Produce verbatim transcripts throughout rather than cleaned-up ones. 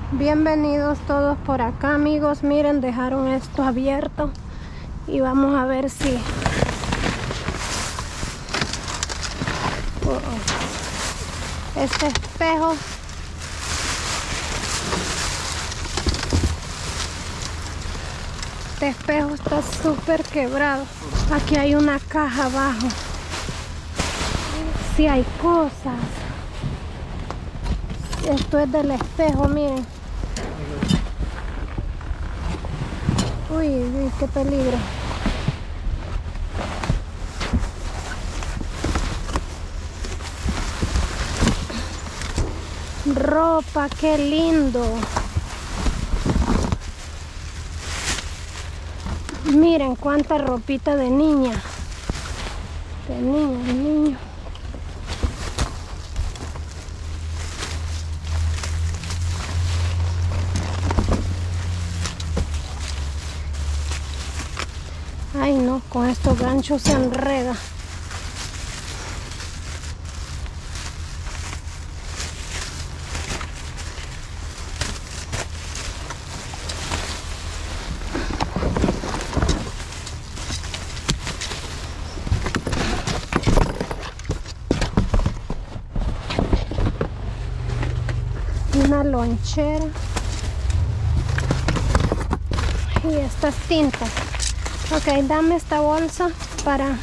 Bienvenidos todos por acá, amigos. Miren, dejaron esto abierto y vamos a ver si uh -oh. este espejo este espejo está súper quebrado. Aquí hay una caja abajo. Sí hay cosas. Esto es del espejo, miren. Uy, uy, qué peligro. Ropa, qué lindo. Miren cuánta ropita de niña. De niño, de niño. Ay no, con estos ganchos se enreda. Una lonchera. Y estas tintas. Ok, dame esta bolsa para...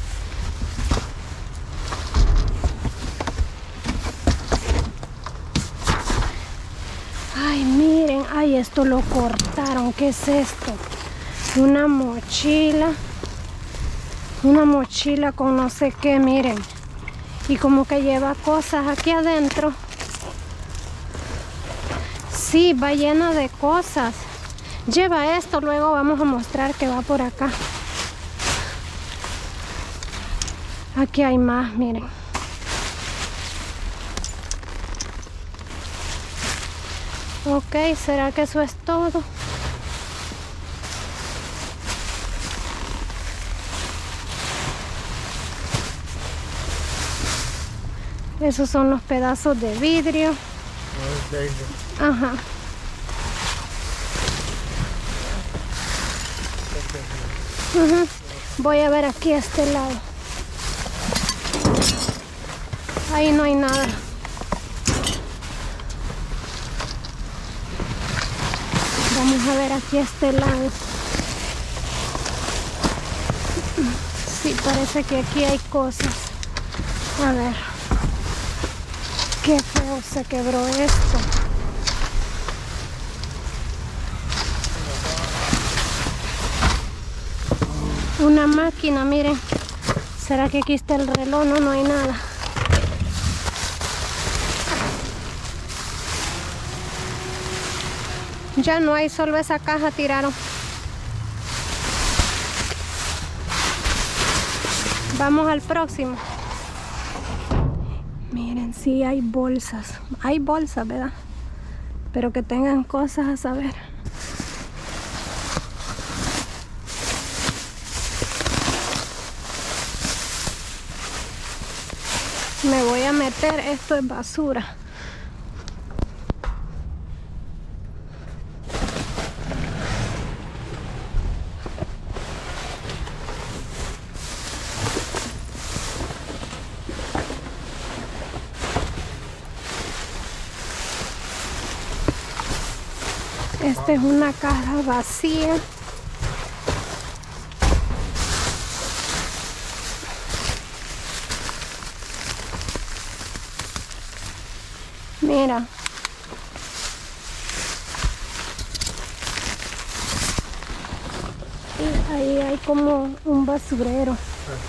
Ay, miren, ay, esto lo cortaron. ¿Qué es esto? Una mochila. Una mochila con no sé qué, miren. Y como que lleva cosas aquí adentro. Sí, va llena de cosas. Lleva esto, luego vamos a mostrar que va por acá. Aquí hay más, miren. Ok, ¿será que eso es todo? Esos son los pedazos de vidrio. Ajá. Uh-huh. Voy a ver aquí a este lado. Ahí no hay nada. Vamos a ver aquí a este lado. Sí, parece que aquí hay cosas. A ver. Qué feo se quebró esto. Una máquina, miren. ¿Será que aquí está el reloj? No, no hay nada. Ya no hay, solo esa caja tiraron. Vamos al próximo. Miren, sí hay bolsas. Hay bolsas, ¿verdad? Pero que tengan cosas a saber. Me voy a meter, esto es basura. Esta es una caja vacía. Mira. Y ahí hay como un basurero.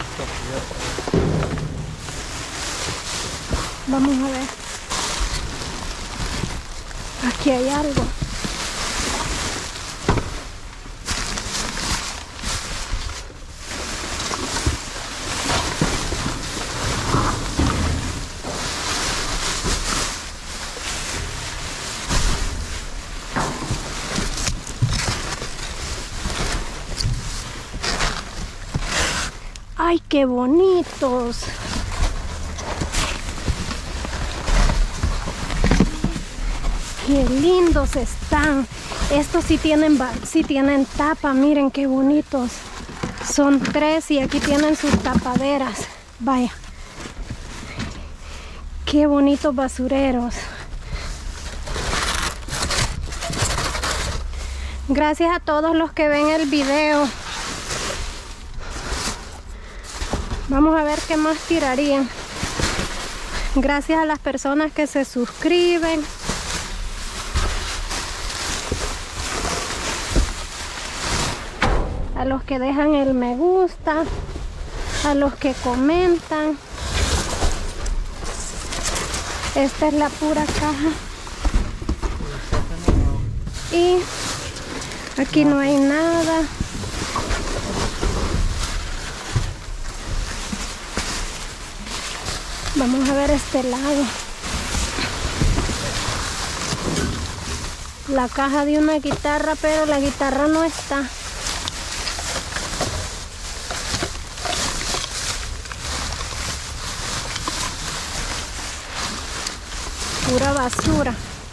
Vamos a ver. Aquí hay algo. ¡Ay, qué bonitos! Qué lindos están. Estos sí tienen, sí tienen tapa. Miren qué bonitos. Son tres y aquí tienen sus tapaderas. Vaya. Qué bonitos basureros. Gracias a todos los que ven el video. Vamos a ver qué más tirarían. Gracias a las personas que se suscriben. A los que dejan el me gusta. A los que comentan. Esta es la pura caja. Y aquí no hay nada. Vamos a ver este lado. La caja de una guitarra, pero la guitarra no está. Pura basura.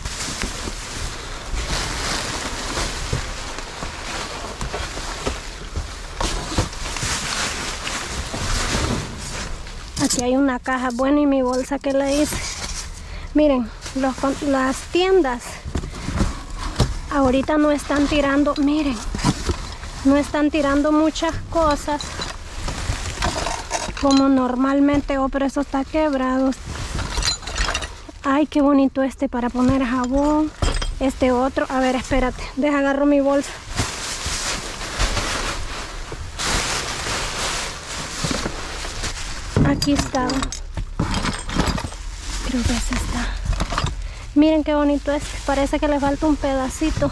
Aquí hay una caja, bueno, y mi bolsa que la hice. Miren, los, las tiendas ahorita no están tirando, miren, no están tirando muchas cosas como normalmente. Oh, pero eso está quebrado. Ay, qué bonito este para poner jabón. Este otro, a ver, espérate, deja agarro mi bolsa. Aquí está. Creo que ese está. Miren qué bonito es. Parece que le falta un pedacito.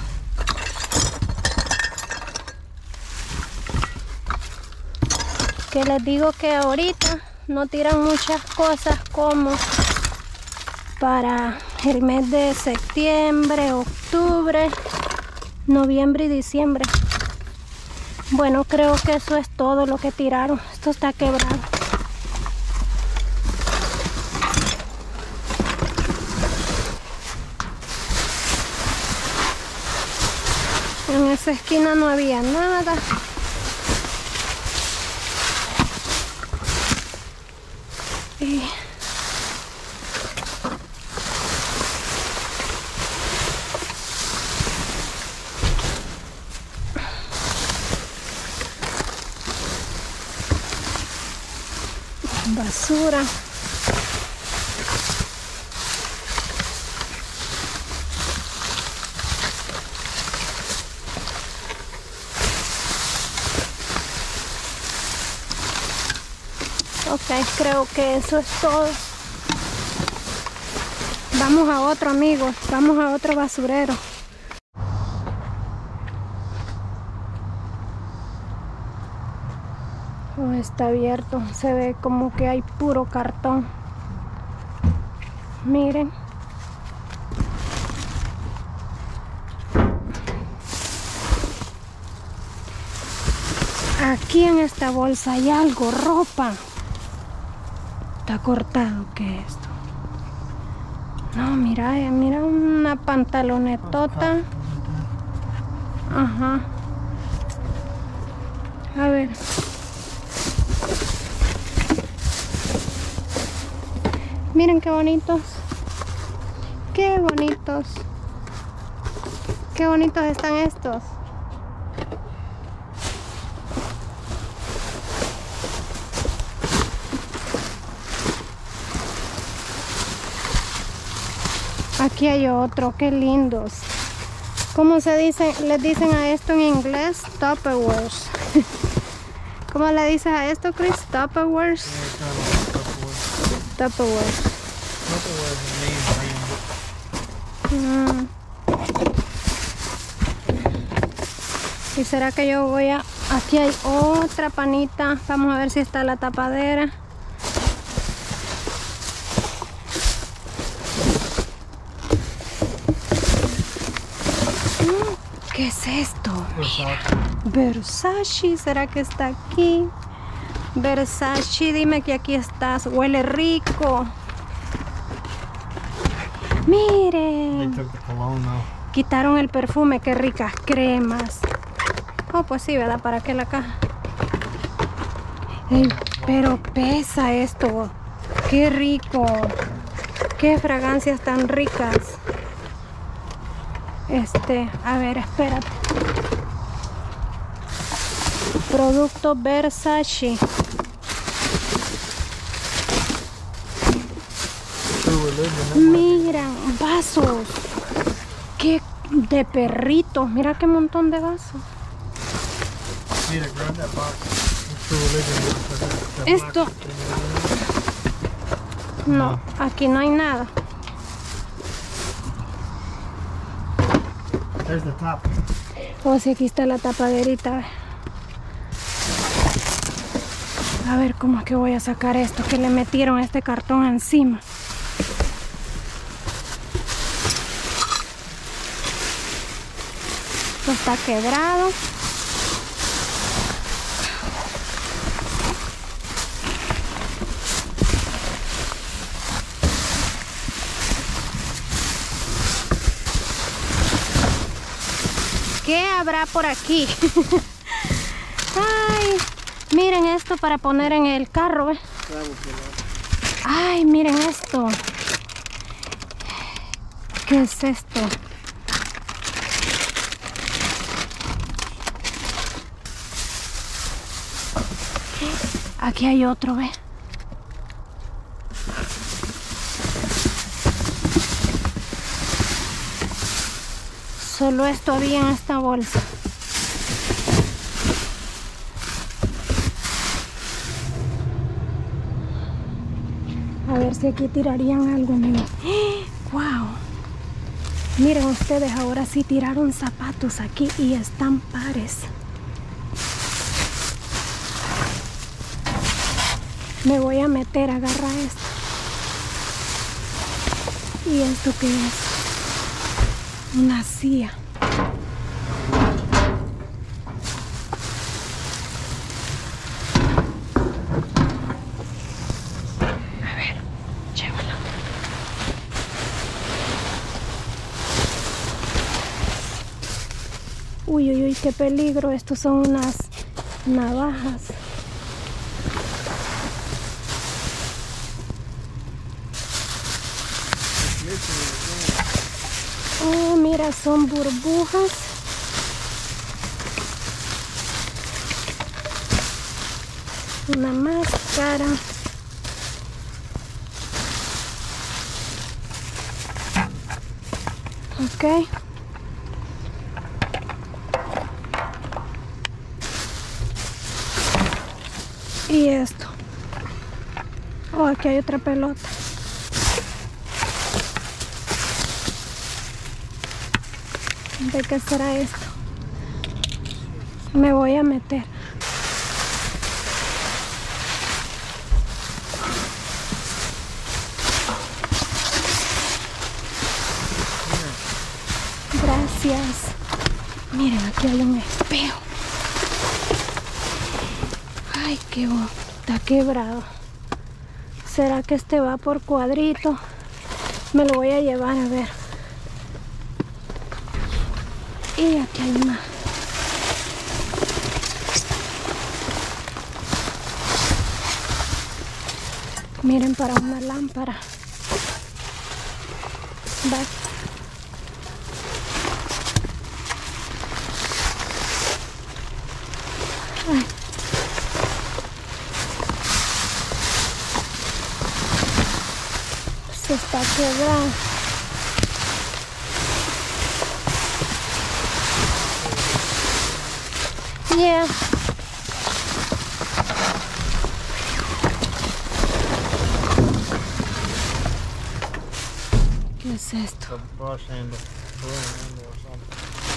Que les digo que ahorita no tiran muchas cosas como para el mes de septiembre, octubre, noviembre y diciembre. Bueno, creo que eso es todo lo que tiraron. Esto está quebrado. En esa esquina no había nada. Y basura. Ok, creo que eso es todo. Vamos a otro, amigos. Vamos a otro basurero. Oh, está abierto. Se ve como que hay puro cartón. Miren. Aquí en esta bolsa hay algo, ropa. Está cortado, ¿qué es esto? No, mira, eh, mira una pantalonetota. Ajá. A ver. Miren qué bonitos. Qué bonitos. Qué bonitos están estos. Aquí hay otro, qué lindos. ¿Cómo se dice? Les dicen a esto en inglés, Tupperware. ¿Cómo le dices a esto, Chris? Tupperware. Tupperware. Mm. ¿Y será que yo voy a... Aquí hay otra panita. Vamos a ver si está la tapadera. ¿Qué es esto? Mira. Versace, ¿será que está aquí? Versace, dime que aquí estás. Huele rico. Miren. They took the cologne though. Quitaron el perfume, qué ricas cremas. Oh, pues sí, ¿verdad? ¿Para qué la caja? Ey, pero pesa esto. Qué rico. Qué fragancias tan ricas. Este, a ver, espérate. Producto Versace. Miran, vasos. Qué de perritos. Mira qué montón de vasos. Mira, grab that box. It's True Religion. The Esto. black- No, aquí no hay nada. There's the top. O si aquí está la tapaderita. A ver cómo es que voy a sacar esto, que le metieron este cartón encima. Esto está quebrado. ¿Qué habrá por aquí? Ay, miren esto para poner en el carro, ¿eh? Ay, miren esto. ¿Qué es esto? Aquí hay otro, ¿ve? Solo esto había en esta bolsa. A ver si aquí tirarían algo, miren. ¡Wow! Miren ustedes, ahora sí tiraron zapatos aquí y están pares. Me voy a meter, agarra esto. ¿Y esto qué es? Una silla. A ver, llévala. Uy, uy, uy, qué peligro. Estos son unas navajas. Oh, mira, son burbujas. Una máscara. Ok. Y esto. Oh, aquí hay otra pelota. ¿De qué será esto? Me voy a meter. Gracias. Miren, aquí hay un espejo. Ay, qué bo- está quebrado. ¿Será que este va por cuadrito? Me lo voy a llevar a ver. Y aquí hay una. Miren, para una lámpara. Va. Ay. Se está quebrando. Yeah. ¿Qué es esto? The brush handle. Broom handle or something.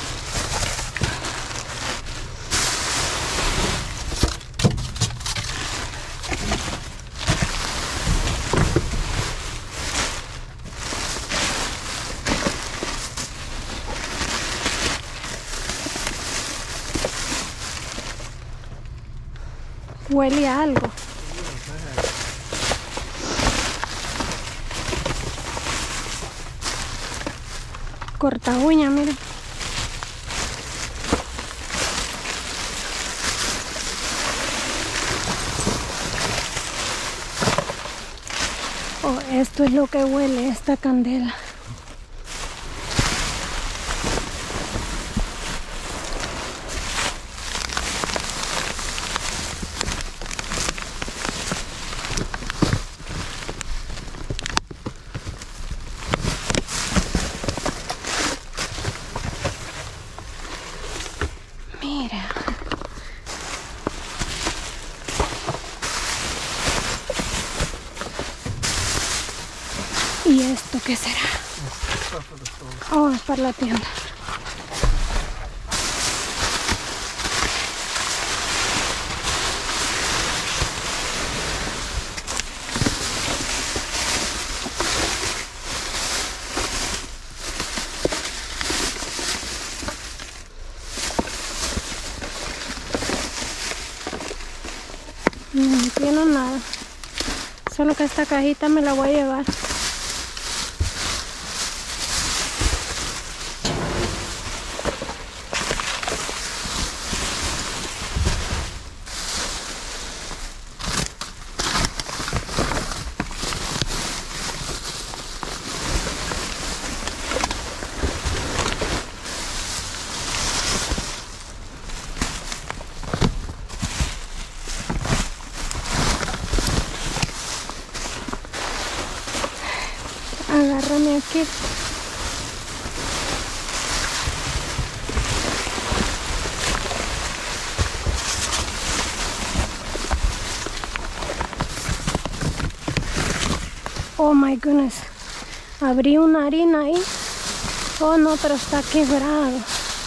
Huele a algo. corta uña, miren. Oh, esto es lo que huele esta candela. Mira. ¿Y esto qué será? Oh, es para la tienda. No tiene nada. Solo que esta cajita me la voy a llevar. Agárrame aquí. Oh my goodness. Abrí una harina ahí. Oh no, pero está quebrado.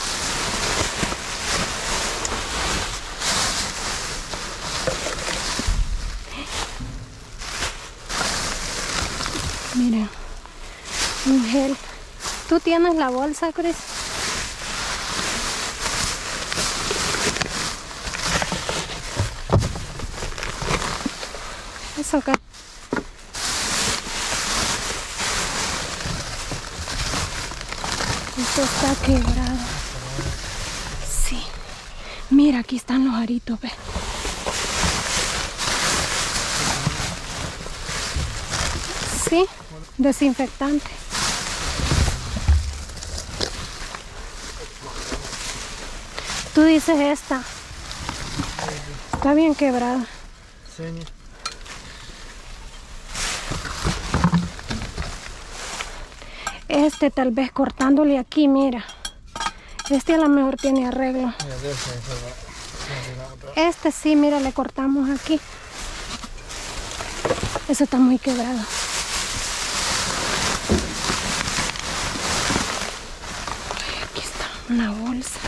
Miren. Un gel. ¿Tú tienes la bolsa, Chris? Eso acá. Esto está quebrado. Sí. Mira, aquí están los aritos, ve. Sí, desinfectante. Tú dices esta. Está bien quebrada. Sí. Este tal vez cortándole aquí, mira. Este a lo mejor tiene arreglo. Este sí, mira, le cortamos aquí. Eso está muy quebrado. Ay, aquí está una bolsa.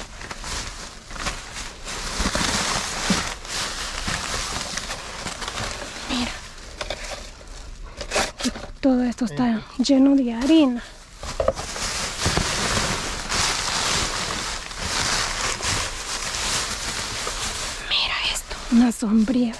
Mira. Aquí todo esto está lleno de harina. Mira esto, una sombrilla.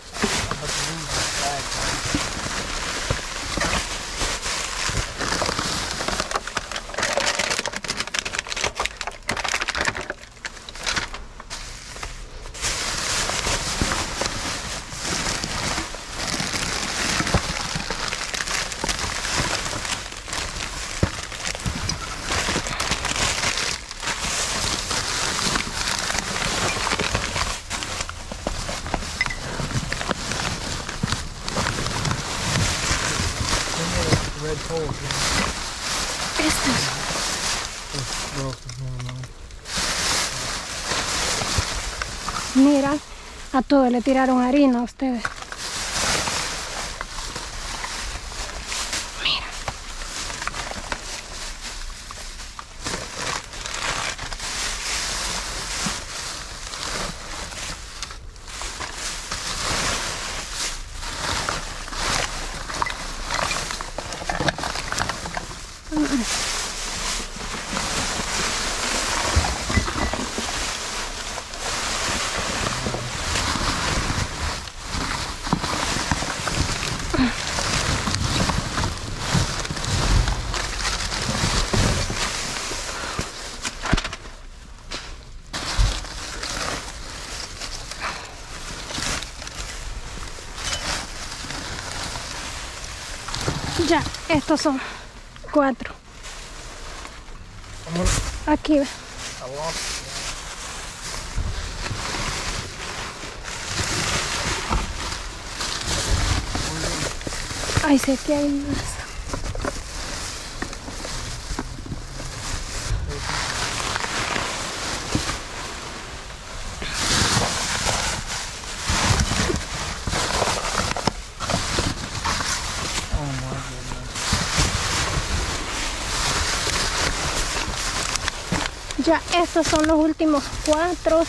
Estos. Mira, a todos le tiraron harina a ustedes. Mira. Ya, estos son cuatro. Aquí ve. Ay, sé que hay más. Ya, estos son los últimos cuatro.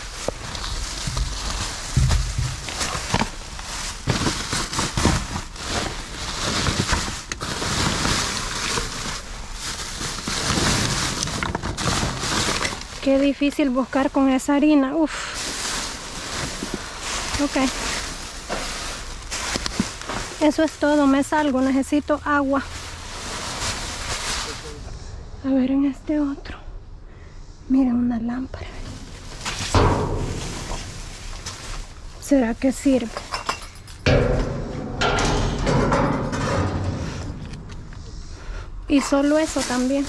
Qué difícil buscar con esa harina. Uf. Ok. Eso es todo. Me salgo. Necesito agua. A ver en este otro. Miren, una lámpara. ¿Será que sirve? Y solo eso también.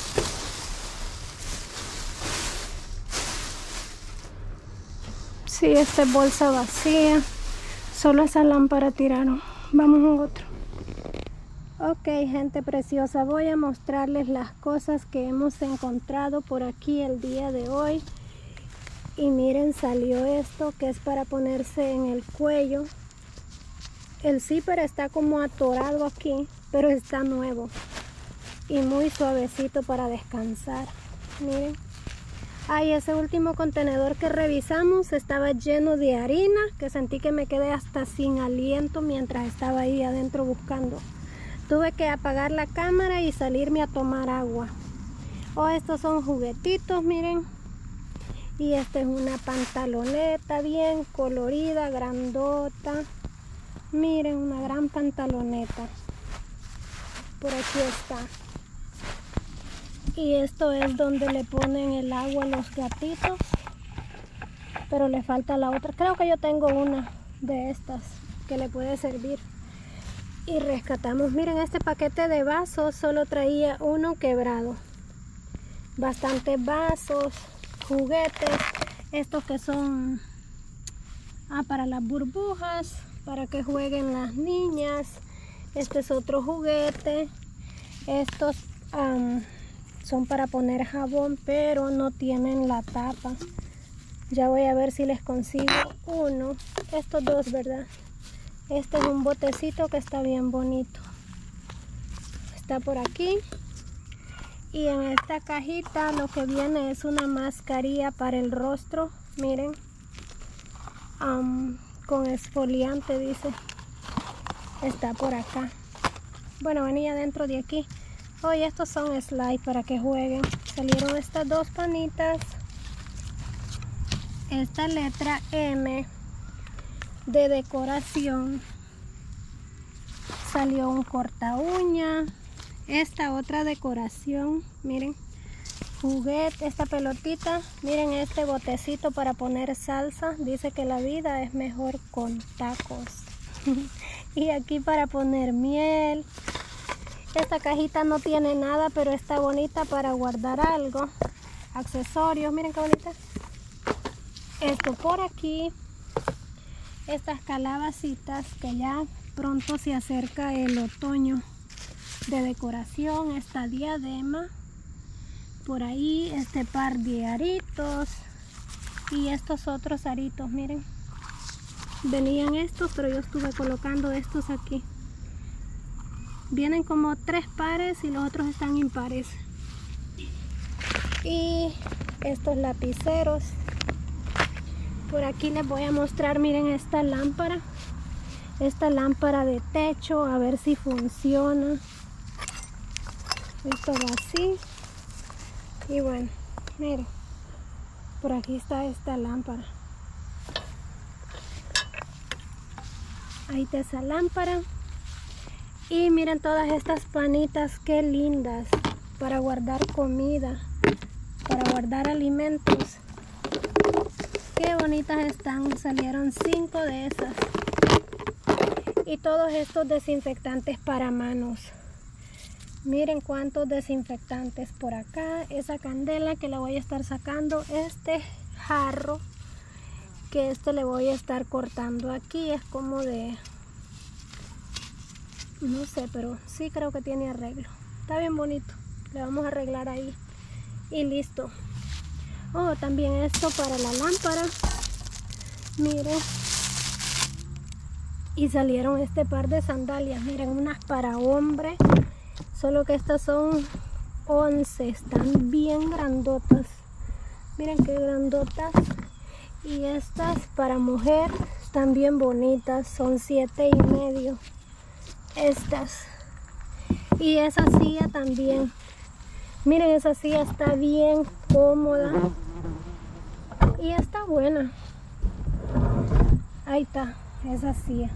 Sí, esta es bolsa vacía. Solo esa lámpara tiraron. Vamos a otro. Ok, gente preciosa, voy a mostrarles las cosas que hemos encontrado por aquí el día de hoy. Y miren, salió esto que es para ponerse en el cuello. El zipper está como atorado aquí, pero está nuevo y muy suavecito para descansar. Miren. Ay, ese último contenedor que revisamos estaba lleno de harina, que sentí que me quedé hasta sin aliento mientras estaba ahí adentro buscando. Tuve que apagar la cámara y salirme a tomar agua. Oh, estos son juguetitos, miren. Y esta es una pantaloneta bien colorida, grandota. Miren, una gran pantaloneta. Por aquí está. Y esto es donde le ponen el agua a los gatitos. Pero le falta la otra. Creo que yo tengo una de estas que le puede servir. Y rescatamos, miren, este paquete de vasos solo traía uno quebrado. Bastantes vasos, juguetes, estos que son ah, para las burbujas, para que jueguen las niñas. Este es otro juguete. Estos um, son para poner jabón, pero no tienen la tapa. Ya voy a ver si les consigo uno. Estos dos, ¿verdad? Este es un botecito que está bien bonito. Está por aquí. Y en esta cajita lo que viene es una mascarilla para el rostro. Miren. Um, con exfoliante dice. Está por acá. Bueno, venía dentro de aquí. Hoy estos son slides para que jueguen. Salieron estas dos panitas. Esta letra M de decoración. Salió un corta uña. Esta otra decoración, miren, juguete, esta pelotita, miren este botecito para poner salsa. Dice que la vida es mejor con tacos. Y aquí para poner miel. Esta cajita no tiene nada, pero está bonita para guardar algo. Accesorios, miren qué bonita. Esto por aquí. Estas calabacitas que ya pronto se acerca el otoño. De decoración, esta diadema. Por ahí este par de aritos. Y estos otros aritos, miren. Venían estos, pero yo estuve colocando estos aquí. Vienen como tres pares y los otros están impares. Y estos lapiceros. Por aquí les voy a mostrar, miren esta lámpara. Esta lámpara de techo, a ver si funciona. Esto va así. Y bueno, miren. Por aquí está esta lámpara. Ahí está esa lámpara. Y miren todas estas panitas, qué lindas. Para guardar comida. Para guardar alimentos. Qué bonitas están. Salieron cinco de esas. Y todos estos desinfectantes para manos. Miren cuántos desinfectantes por acá. Esa candela que la voy a estar sacando. Este jarro que este le voy a estar cortando aquí. Es como de... no sé, pero sí creo que tiene arreglo. Está bien bonito. Le vamos a arreglar ahí. Y listo. Oh, también esto para la lámpara. Miren. Y salieron este par de sandalias. Miren, unas para hombre. Solo que estas son once. Están bien grandotas. Miren qué grandotas. Y estas para mujer están bien bonitas. Son siete y medio. Estas. Y esa silla también. Miren, esa silla está bien cómoda. Y está buena. Ahí está, esa silla.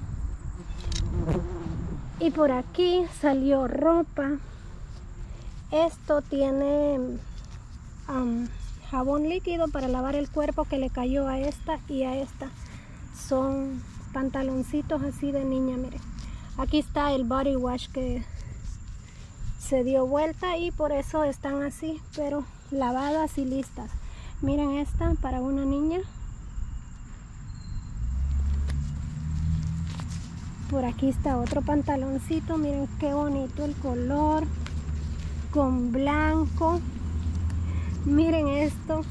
Y por aquí salió ropa. Esto tiene um, jabón líquido para lavar el cuerpo que le cayó a esta y a esta. Son pantaloncitos así de niña, miren. Aquí está el body wash que se dio vuelta y por eso están así, pero lavadas y listas. Miren esta para una niña. Por aquí está otro pantaloncito. Miren qué bonito el color. Con blanco. Miren esto.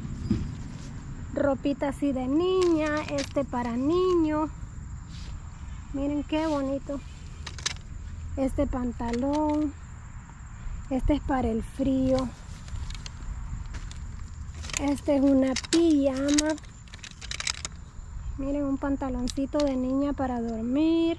Ropita así de niña. Este para niño. Miren qué bonito. Este pantalón. Este es para el frío. Este es una pijama. Miren, un pantaloncito de niña para dormir.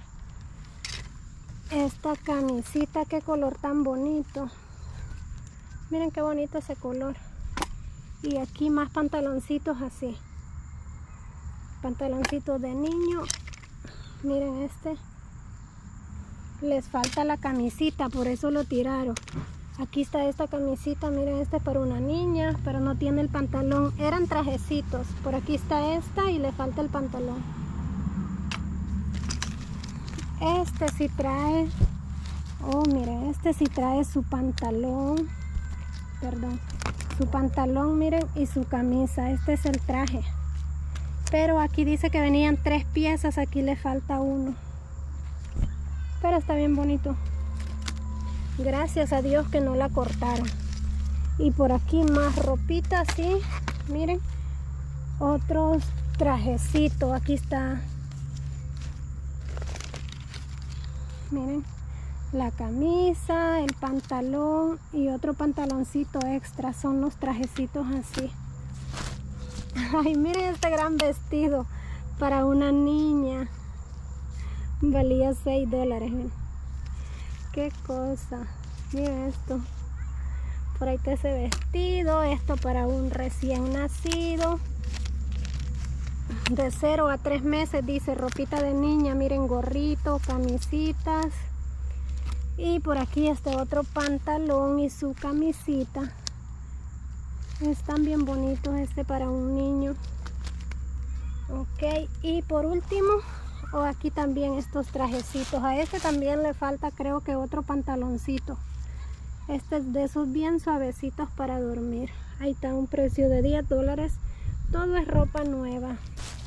Esta camisita, qué color tan bonito. Miren qué bonito ese color. Y aquí más pantaloncitos así. Pantaloncitos de niño. Miren este. Les falta la camisita, por eso lo tiraron. Aquí está esta camisita, miren, este es para una niña, pero no tiene el pantalón. Eran trajecitos. Por aquí está esta y le falta el pantalón. Este sí trae... oh, miren, este sí trae su pantalón. Perdón. Su pantalón, miren, y su camisa. Este es el traje. Pero aquí dice que venían tres piezas, aquí le falta uno. Pero está bien bonito. Gracias a Dios que no la cortaron. Y por aquí más ropita así. Miren. Otros trajecitos. Aquí está. Miren. La camisa, el pantalón y otro pantaloncito extra. Son los trajecitos así. Ay, miren este gran vestido para una niña. Valía seis dólares. Miren. Qué cosa. Miren esto. Por ahí está ese vestido. Esto para un recién nacido. De cero a tres meses, dice, ropita de niña. Miren, gorrito, camisitas. Y por aquí este otro pantalón y su camisita. Están bien bonitos, este para un niño. Ok, y por último, oh, aquí también estos trajecitos. A este también le falta, creo que otro pantaloncito. Este es de esos bien suavecitos para dormir. Ahí está, un precio de diez dólares. Todo es ropa nueva.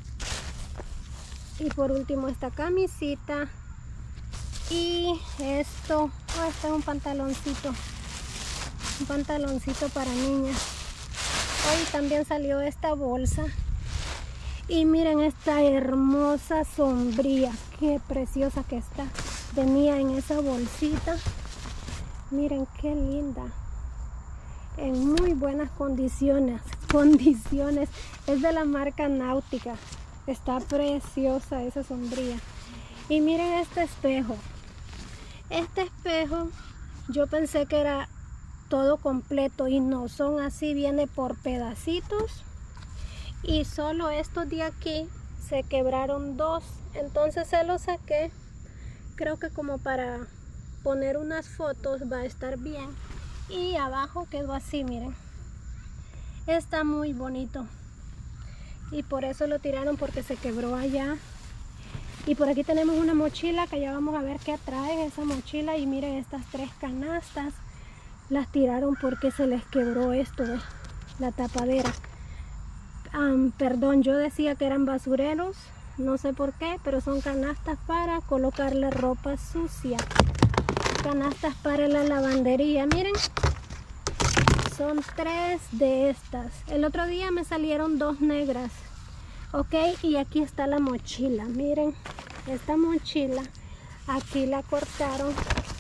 Y por último esta camisita. Y esto, oh, este es un pantaloncito. Un pantaloncito para niñas. Hoy también salió esta bolsa. Y miren esta hermosa sombría. Qué preciosa que está. Venía en esa bolsita. Miren qué linda. En muy buenas condiciones. Condiciones. Es de la marca Náutica. Está preciosa esa sombría. Y miren este espejo. Este espejo yo pensé que era todo completo y no, son así, viene por pedacitos. Y solo estos de aquí se quebraron dos. Entonces se los saqué. Creo que como para poner unas fotos va a estar bien. Y abajo quedó así, miren. Está muy bonito. Y por eso lo tiraron, porque se quebró allá. Y por aquí tenemos una mochila que ya vamos a ver qué trae esa mochila. Y miren estas tres canastas. Las tiraron porque se les quebró esto, ¿eh? La tapadera. Um, perdón, yo decía que eran basureros. No sé por qué, pero son canastas para colocarle ropa sucia. Canastas para la lavandería. Miren, son tres de estas. El otro día me salieron dos negras. Ok, y aquí está la mochila. Miren, esta mochila aquí la cortaron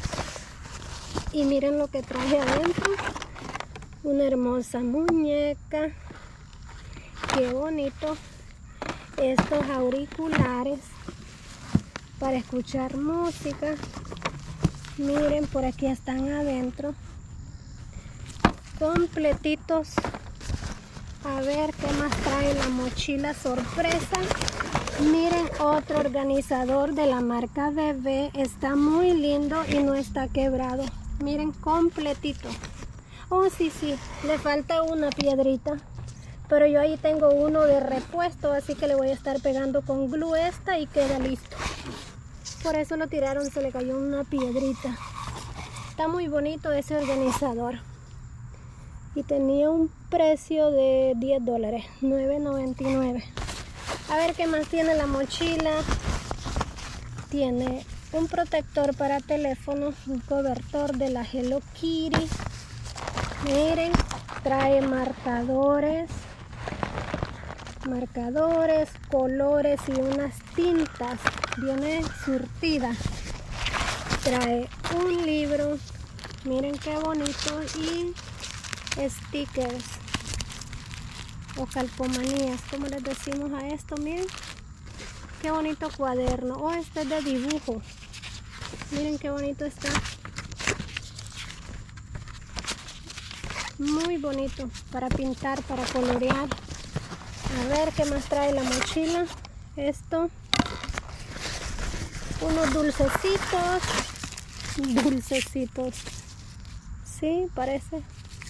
y miren lo que traje adentro. Una hermosa muñeca. Qué bonito. Estos auriculares para escuchar música. Miren, por aquí están adentro completitos. A ver qué más trae la mochila sorpresa. Miren, otro organizador de la marca Bebé. Está muy lindo y no está quebrado. Miren, completito. Oh, sí, sí, le falta una piedrita, pero yo ahí tengo uno de repuesto, así que le voy a estar pegando con glue esta y queda listo. Por eso lo tiraron, se le cayó una piedrita. Está muy bonito ese organizador. Y tenía un precio de diez dólares, nueve noventa y nueve. A ver qué más tiene la mochila. Tiene un protector para teléfono, un cobertor de la Hello Kitty. Miren, trae marcadores, marcadores, colores y unas tintas. Viene surtida. Trae un libro. Miren qué bonito. Y stickers o calcomanías, como les decimos a esto. Miren qué bonito cuaderno. Oh, este es de dibujo. Miren qué bonito está. Muy bonito para pintar, para colorear. A ver qué más trae la mochila. Esto, unos dulcecitos. Dulcecitos. Sí, parece.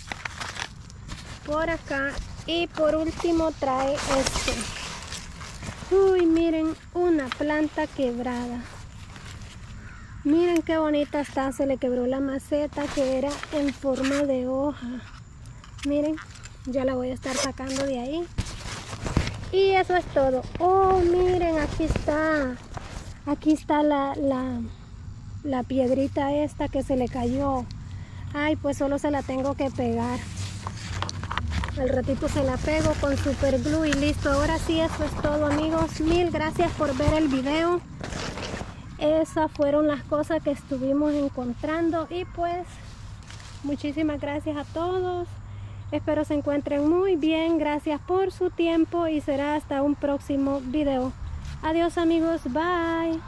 Por acá. Y por último trae esto. Uy, miren, una planta quebrada. Miren qué bonita está. Se le quebró la maceta que era en forma de hoja. Miren, ya la voy a estar sacando de ahí. Y eso es todo. Oh, miren, aquí está. Aquí está la, la, la piedrita esta que se le cayó. Ay, pues solo se la tengo que pegar. Al ratito se la pego con super glue y listo. Ahora sí, eso es todo, amigos. Mil gracias por ver el video. Esas fueron las cosas que estuvimos encontrando. Y pues, muchísimas gracias a todos. Espero se encuentren muy bien. Gracias por su tiempo y será hasta un próximo video. Adiós, amigos. Bye.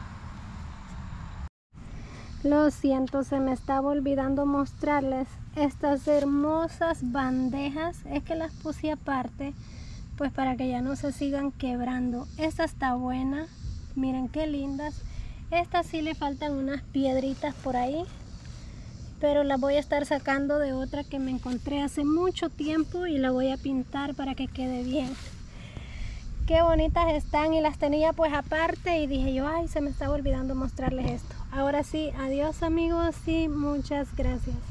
Lo siento, se me estaba olvidando mostrarles estas hermosas bandejas. Es que las puse aparte, pues para que ya no se sigan quebrando. Esta está buena. Miren qué lindas. Estas sí le faltan unas piedritas por ahí, pero las voy a estar sacando de otra que me encontré hace mucho tiempo y la voy a pintar para que quede bien. Qué bonitas están y las tenía pues aparte y dije yo, ay, se me estaba olvidando mostrarles esto. Ahora sí, adiós, amigos, y muchas gracias.